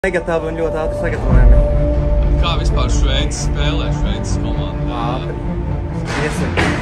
Negatīvi un ļoti ātri sagatavojami. Kā vispār Šveice spēlē, Šveices komanda? Ātri. Iesim.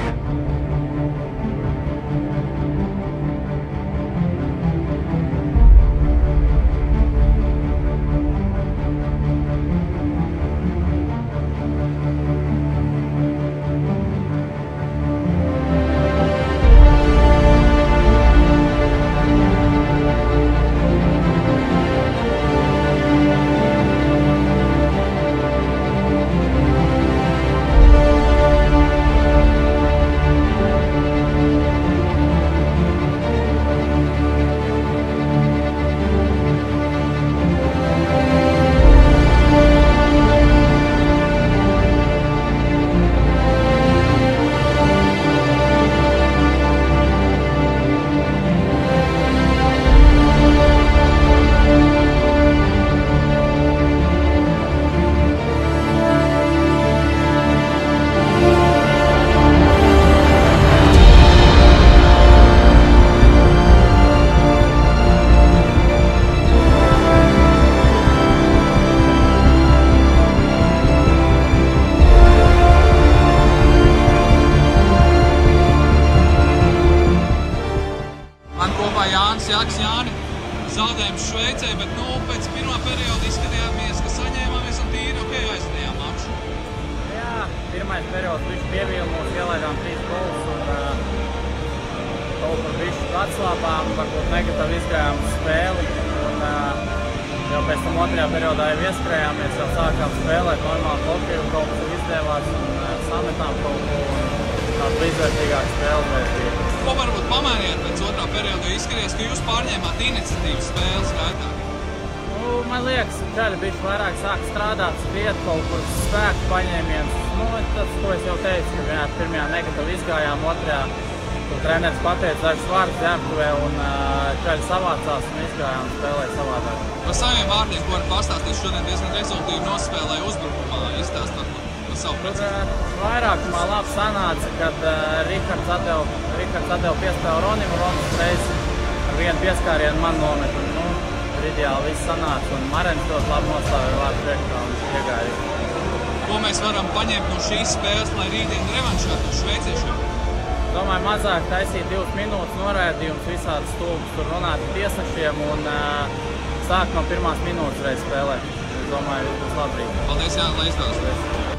Man kopā Jānis Jāni zaudējums Šveicē, bet pēc pirmā perioda izskatījāmies, ka saņēmāmies un tīri aizdījām maču. Jā, pirmais periods bišķi pievīla mūs, ielaidām 3 golus un kaut kur bišķi atslāpām, varbūt negatīvi izgājām spēli un jau pēc tam otrajā periodā jau ieskrējāmies, jau sākām spēlēt normāli hokeju, kaut kas izdevās un sametām kaut ko un tāda līdzvērtīgāka spēle bija. Ko varbūt pamainījāt pēc otrā perioda, jo izskaties, ka jūs pārņēmāt iniciatīvu spēles gaitā? Man liekas, ceļi bišķi vairāk sāk strādāt, skriet kaut kur spēku paņēmiens. Tas, ko es jau teicu, ka pirmajā negatīvi izgājām, otrajā treneris pateica dažus vārdus ģērbtuvē un ceļi savācās un izgājām spēlēt savādāk. Par saviem vārdiem, ko var pastāstīt, šodien diezgan rezultīvi nospēlēja uzbrukumā, izstāstot par savu procesu. Vairākumā labi sanāca, kad Rikards atdeva piespēlu Ronim, Ronis reiz ar vienu pieskārienu man nomet. Tur ideāli viss sanāca un Marens ļoti labi nostāvēja vārdu priekšā un iegāja. Ko mēs varam paņemt no šīs spēles, lai rītdien revanšētu no šveiciešiem? Domāju, mazāk taisīt 2 minūtes noraidījums, visādas stulbas tur runāt ar tiesnešiem un sākt no pirmās minūtes reiz spēlēt. Es domāju, būs labi. Paldies, Jāni, lai izdodas.